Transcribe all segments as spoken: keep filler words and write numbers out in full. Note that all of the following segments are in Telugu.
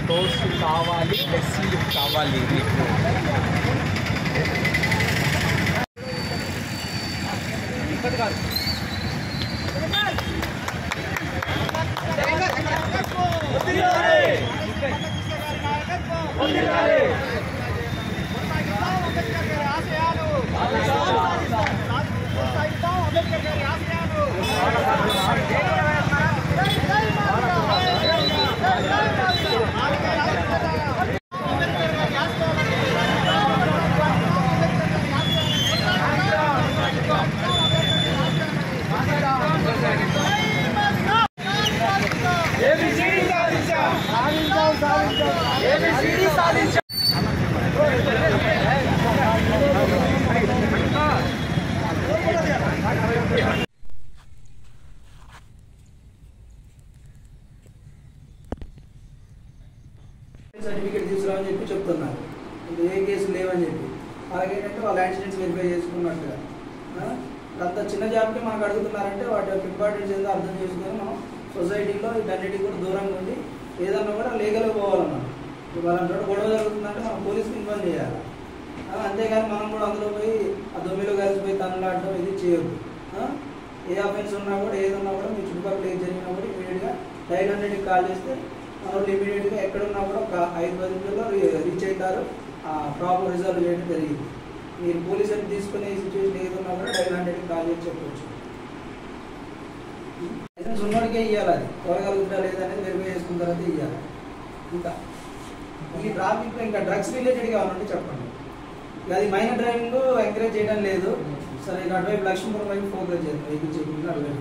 టోస్ట్ కావాలి, లస్సీలు కావాలి మీకు. సర్టిఫికేట్ తీసుకురావని చెప్పి చెప్తున్నారు. ఏ కేసులు లేవని చెప్పి అలాగేంటంటే వాళ్ళ యాక్సిడెంట్స్ వెరిఫై చేసుకున్నట్టుగా అంత చిన్న జాబ్కి మనకు అడుగుతున్నారంటే వాటి యొక్క ఇంపార్టెన్స్ ఏదో అర్థం చేసుకొని మనం సొసైటీలో వీటన్నిటికి కూడా దూరంగా ఉండి ఏదన్నా కూడా లీగల్గా పోవాలన్నమాట. వాళ్ళంటే గొడవ జరుగుతుందంటే మనం పోలీస్కి ఇన్ఫార్మ్ చేయాలి. అంతేగాని మనం కూడా అందులో పోయి ఆ దొమ్మిలో కలిసిపోయి తనలాడటం ఇది చేయొద్దు. ఏ అఫెన్స్ ఉన్నా కూడా ఏదన్నా కూడా మీ చుట్టుపక్కల ఏది జరిగినా కూడా ఇమీడియట్గా డైల్ హండ్రెడ్కి కాల్ చేస్తే మనోళ్ళు ఇమీడియట్గా ఎక్కడున్నా కూడా ఒక ఐదు పది నిమిషాల్లో రీచ్ అవుతారు. ప్రాబ్లం రిజాల్వ్ చేయడం జరిగింది. మీరు పోలీసులు తీసుకునే సిచ్యువేషన్ ఏదన్నా కూడా డైల్ హండ్రెడ్కి కాల్ చేసి చెప్పవచ్చు. లైసెన్స్ ఉన్నోడికే ఇవ్వాలి, అది కోరగలుగుతా లేదనేది వెరిఫై చేసుకున్న తర్వాత ఇవ్వాలి. ఇంకా ఈ ట్రాఫిక్లో ఇంకా డ్రగ్స్ రిలేటెడ్గా ఏమన్నా చెప్పండి. అది మైనర్ డ్రైవింగ్ ఎంకరేజ్ చేయడం లేదు. సరే ఇక అటువైపు లక్ష్మీపురం వైపు ఫోకస్ చేద్దాం. వెహికల్ చెకింగ్ అటువైపు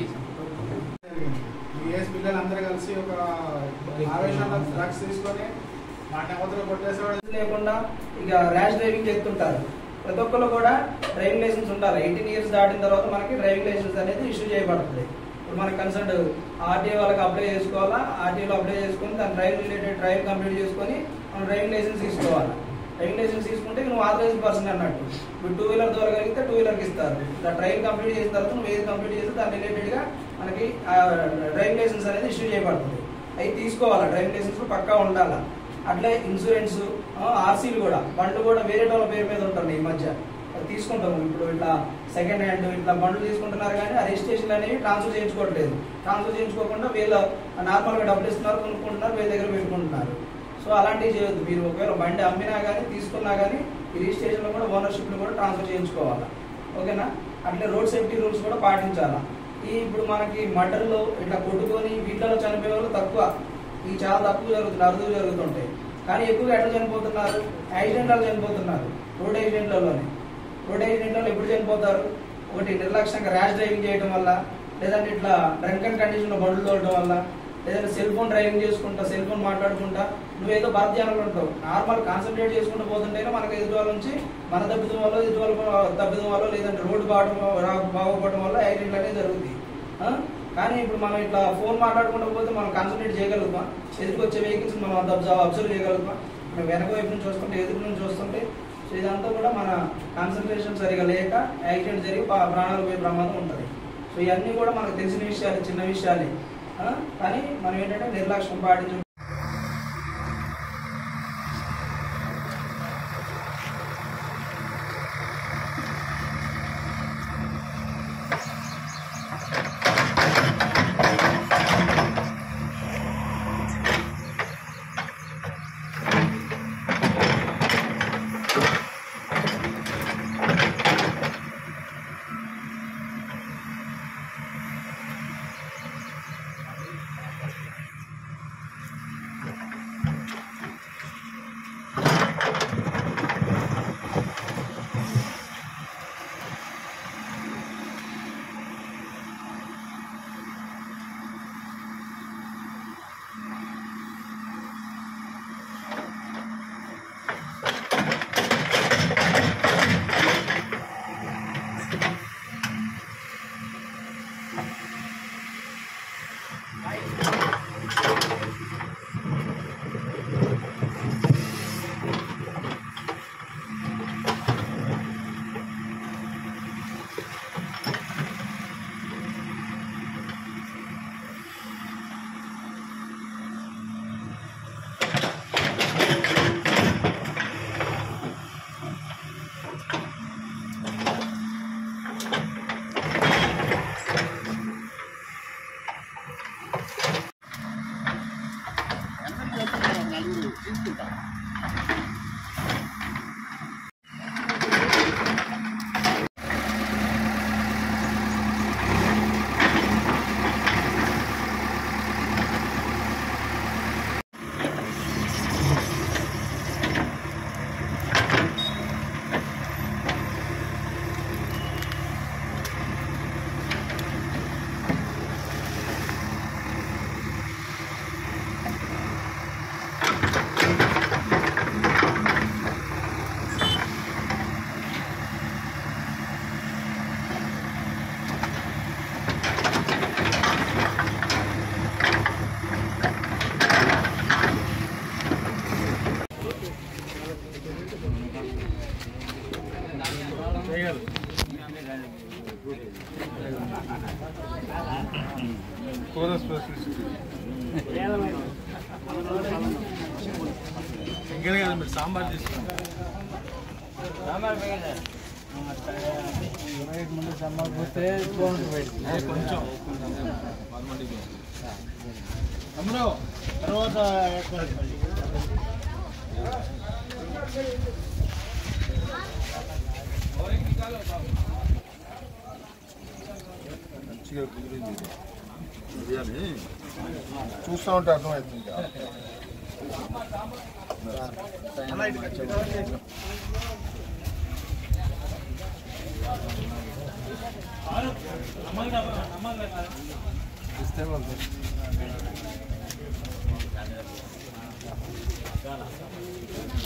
ఏఎస్ పిల్లలందరూ కలిసి ఒక ఆవేశంలో డ్రగ్స్ తీసుకొని లేకుండా ఇక ర్యాష్ డ్రైవింగ్ చేస్తుంటారు. ప్రతి ఒక్కరు కూడా డ్రైవింగ్ లైసెన్స్ ఉండాలి. ఎయిటీన్ ఇయర్స్ దాటిన తర్వాత మనకి డ్రైవింగ్ లైసెన్స్ అనేది ఇష్యూ చేయబడుతుంది. ఇప్పుడు మనకి కన్సర్న్ ఆర్టీఓ వాళ్ళకి అప్లై చేసుకోవాలా. ఆర్టీఓలో అప్లై చేసుకొని దాని డ్రైవింగ్ రిలేటెడ్ డ్రైవ్ కంప్లీట్ చేసుకొని మనం డ్రైవింగ్ లైసెన్స్ తీసుకోవాలి. డ్రైవింగ్ లైసెన్స్ తీసుకుంటే నువ్వు ఆథరైజ్డ్ పర్సన్ అన్నట్టు. ఇప్పుడు టూ వీలర్ ద్వారా కలిగితే టూ వీలర్కి ఇస్తారు. ఇలా డ్రైవ్ కంప్లీట్ చేసిన తర్వాత నువ్వు ఏది కంప్లీట్ చేస్తే దాని రిలేటెడ్గా మనకి డ్రైవింగ్ లైసెన్స్ అనేది ఇష్యూ చేయబడుతుంది. అవి తీసుకోవాలా. డ్రైవింగ్ లైసెన్స్ పక్కా ఉండాలా. అట్లే ఇన్సూరెన్స్, ఆర్సీలు కూడా బండ్లు కూడా వేరే వాళ్ళ పేరు మీద ఉంటుంది. ఈ మధ్య తీసుకుంటాము. ఇప్పుడు ఇట్లా సెకండ్ హ్యాండ్ ఇట్లా బండ్లు తీసుకుంటున్నారు కానీ ఆ రిజిస్ట్రేషన్ అనేవి ట్రాన్స్ఫర్ చేయించుకోవట్లేదు. ట్రాన్స్ఫర్ చేయించుకోకుండా వీళ్ళు నార్మల్గా డబ్బులు ఇస్తున్నారు, కొనుక్కుంటున్నారు, వీళ్ళ దగ్గర పెట్టుకుంటున్నారు. సో అలాంటివి చేయొద్దు. మీరు ఒకవేళ బండి అమ్మినా కానీ తీసుకున్నా కానీ ఈ రిజిస్ట్రేషన్లో కూడా ఓనర్షిప్ని కూడా ట్రాన్స్ఫర్ చేయించుకోవాలి. ఓకేనా? అట్లే రోడ్ సేఫ్టీ రూల్స్ కూడా పాటించాలా. ఈ ఇప్పుడు మనకి మర్డర్లు ఇట్లా కొట్టుకొని వీటిలో చనిపోయే వాళ్ళు తక్కువ. ఇవి చాలా తక్కువ జరుగుతుంది, అరుదుగా జరుగుతుంటాయి. కానీ ఎక్కువగా ఎట్లా చనిపోతున్నారు? యాక్సిడెంట్లలో చనిపోతున్నారు. రోడ్ యాక్సిడెంట్లలోనే. రోడ్ యాక్సిడెంట్లలో ఎప్పుడు చనిపోతారు? ఒకటి నిర్లక్ష్యంగా ర్యాష్ డ్రైవింగ్ చేయడం వల్ల, లేదంటే ఇట్లా డ్రంక్ అండ్ కండిషన్లో బండ్లు తోడటం వల్ల, లేదంటే సెల్ ఫోన్ డ్రైవింగ్ చేసుకుంటా, సెల్ ఫోన్ మాట్లాడుకుంటా నువ్వేదో భారతీయాలు ఉంటావు. నార్మల్ కాన్సన్ట్రేట్ చేసుకుంటూ పోతుంటేనే మనకు ఎదుటి వాళ్ళ నుంచి మన తప్పిదం వల్ల ఎదుటి వాళ్ళ తప్పిదం వల్ల, లేదంటే రోడ్డు బాగడం బాగోపోవడం వల్ల యాక్సిడెంట్లు అనేది జరుగుతుంది. కానీ ఇప్పుడు మనం ఇట్లా ఫోన్ మాట్లాడుకుంటూ పోతే మనం కాన్సన్ట్రేట్ చేయగలుగుతాం. ఎదురుకు వచ్చే వెహికల్స్ మనం అంత అబ్జర్వ్ చేయగలుగుతాం. మనం వెనక వైపు నుంచి చూస్తుంటే, ఎదురు నుంచి చూస్తుంటే, సో ఇదంతా కూడా మన కాన్సన్ట్రేషన్ సరిగా లేక యాక్సిడెంట్ జరిగి ప్రాణాలు పోయే ప్రమాదం ఉంటుంది. సో ఇవన్నీ కూడా మనకు తెలిసిన విషయాలు, చిన్న విషయాలే. కానీ మనం ఏంటంటే నిర్లక్ష్యం పాటించు. కూర స్పెషలిస్ట్ ఇంకేనే కదా మీరు సాంబార్ తీసుకోండి. ముందు సాంబార్ పోతే బాగుంటుంది కొంచెం అందులో తర్వాత మంచిగా కుదిరింది బిర్యానీ చూస్తూ ఉంటే అర్థమవుతుంది. ఇస్తే వాళ్ళు